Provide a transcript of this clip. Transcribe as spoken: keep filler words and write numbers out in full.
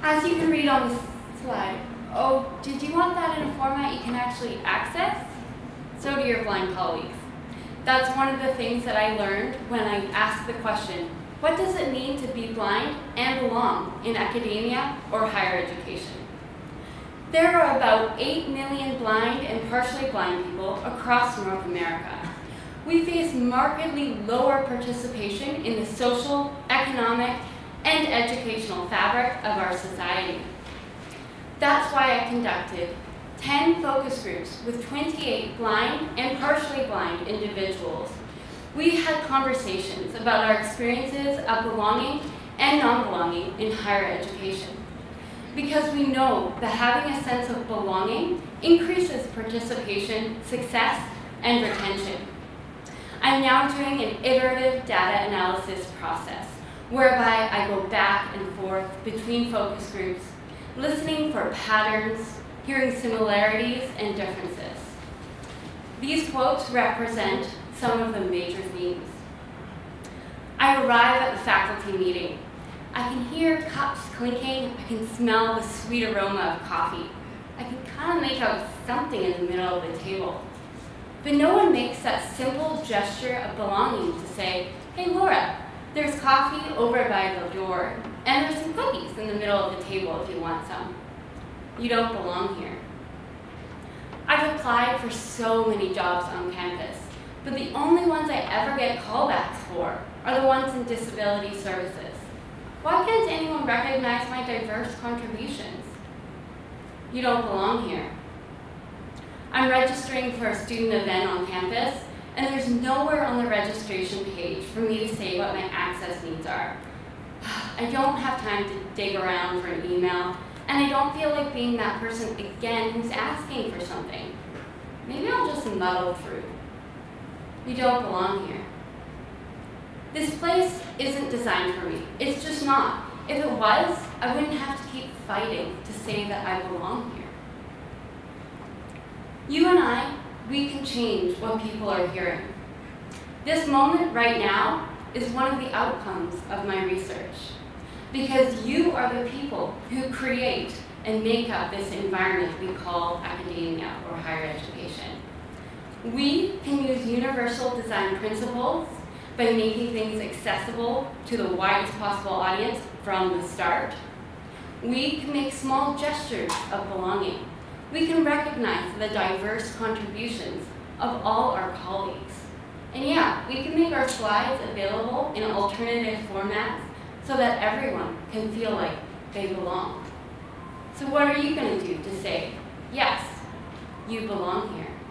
As you can read on the slide, oh, did you want that in a format you can actually access? So do your blind colleagues. That's one of the things that I learned when I asked the question, what does it mean to be blind and belong in academia or higher education? There are about eight million blind and partially blind people across North America. We face markedly lower participation in the social, economic, and educational fabric of our society. That's why I conducted ten focus groups with twenty-eight blind and partially blind individuals. We had conversations about our experiences of belonging and non-belonging in higher education, because we know that having a sense of belonging increases participation, success, and retention. I'm now doing an iterative data analysis process, whereby I go back and forth between focus groups, listening for patterns, hearing similarities and differences. These quotes represent some of the major themes. I arrive at the faculty meeting. I can hear cups clinking, I can smell the sweet aroma of coffee. I can kind of make out something in the middle of the table. But no one makes that simple gesture of belonging to say, hey Laura, there's coffee over by the door, and there's some cookies in the middle of the table if you want some. You don't belong here. I've applied for so many jobs on campus, but the only ones I ever get callbacks for are the ones in disability services. Why can't anyone recognize my diverse contributions? You don't belong here. I'm registering for a student event on campus, and there's nowhere on the registration page for me to say what my access needs are. I don't have time to dig around for an email, and I don't feel like being that person again who's asking for something. Maybe I'll just muddle through. You don't belong here. This place isn't designed for me. It's just not. If it was, I wouldn't have to keep fighting to say that I belong here. You and I, we can change what people are hearing. This moment right now is one of the outcomes of my research, because you are the people who create and make up this environment we call academia or higher education. We can use universal design principles by making things accessible to the widest possible audience from the start. We can make small gestures of belonging. We can recognize the diverse contributions of all our colleagues. And yeah, we can make our slides available in alternative formats so that everyone can feel like they belong. So what are you going to do to say, yes, you belong here?